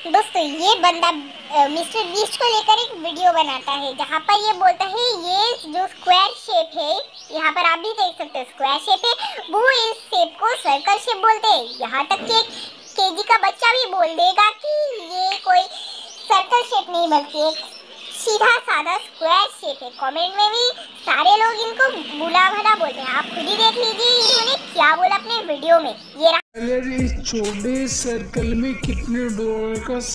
दोस्तों ये बंदा मिस्टर बीस्ट को लेकर एक वीडियो बनाता है जहाँ पर ये बोलता है ये जो स्क्वायर शेप है, यहाँ पर आप भी देख सकते हो स्क्वायर शेप है, वो इस शेप को सर्कल शेप बोलते हैं। यहाँ तक कि एक केजी का बच्चा भी बोल देगा कि ये कोई सर्कल शेप नहीं बल्कि एक सीधा साधा स्क्वायर शेप है। कमेंट में भी सारे लोग इनको बुला भला बोलते हैं। आप खुद ही देख लीजिए इन्होंने क्या बोला अपने वीडियो में। ये अगर इस छोटे सर्कल में कितने डॉलर का